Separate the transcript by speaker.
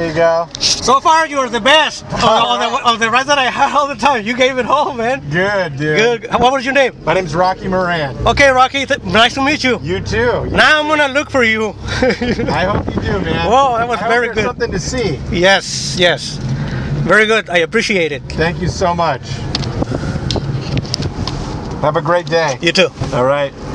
Speaker 1: There you go.
Speaker 2: So far, you're the best of the rides that I had all the time. You gave it home, man.
Speaker 1: Good, dude.
Speaker 2: Good. What was your name?
Speaker 1: My name's Rocky Moran.
Speaker 2: Okay, Rocky. Nice to meet you.
Speaker 1: You too.
Speaker 2: Now I'm gonna look for you.
Speaker 1: I hope you do, man.
Speaker 2: Whoa, that was very good.
Speaker 1: Something to see.
Speaker 2: Yes, yes. Very good. I appreciate it.
Speaker 1: Thank you so much. Have a great day.
Speaker 2: You too.
Speaker 1: All right.